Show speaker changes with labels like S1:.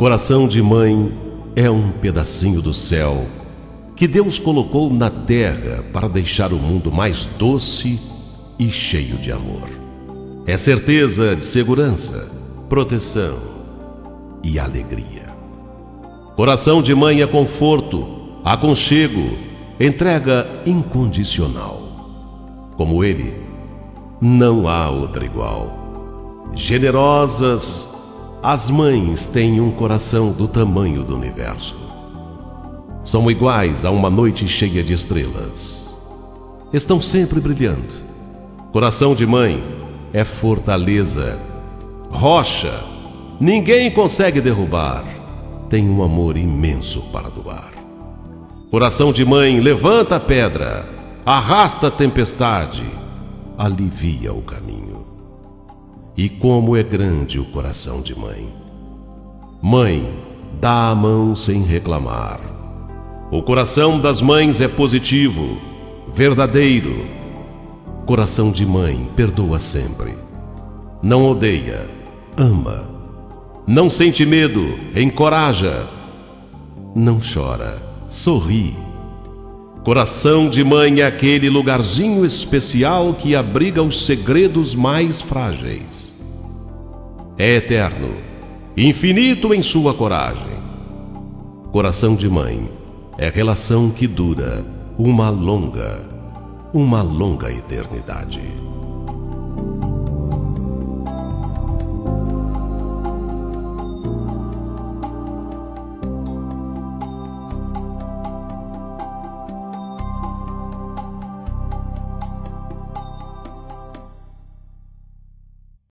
S1: Coração de mãe é um pedacinho do céu que Deus colocou na terra para deixar o mundo mais doce e cheio de amor. É certeza de segurança, proteção e alegria. Coração de mãe é conforto, aconchego, entrega incondicional. Como ele, não há outra igual. Generosas, as mães têm um coração do tamanho do universo. São iguais a uma noite cheia de estrelas. Estão sempre brilhando. Coração de mãe é fortaleza, rocha, ninguém consegue derrubar. Tem um amor imenso para doar. Coração de mãe levanta a pedra, arrasta a tempestade, alivia o caminho. E como é grande o coração de mãe. Mãe dá a mão sem reclamar. O coração das mães é positivo, verdadeiro. Coração de mãe perdoa sempre. Não odeia, ama. Não sente medo, encoraja. Não chora, sorri. Coração de mãe é aquele lugarzinho especial que abriga os segredos mais frágeis. É eterno, infinito em sua coragem. Coração de mãe é relação que dura uma longa eternidade.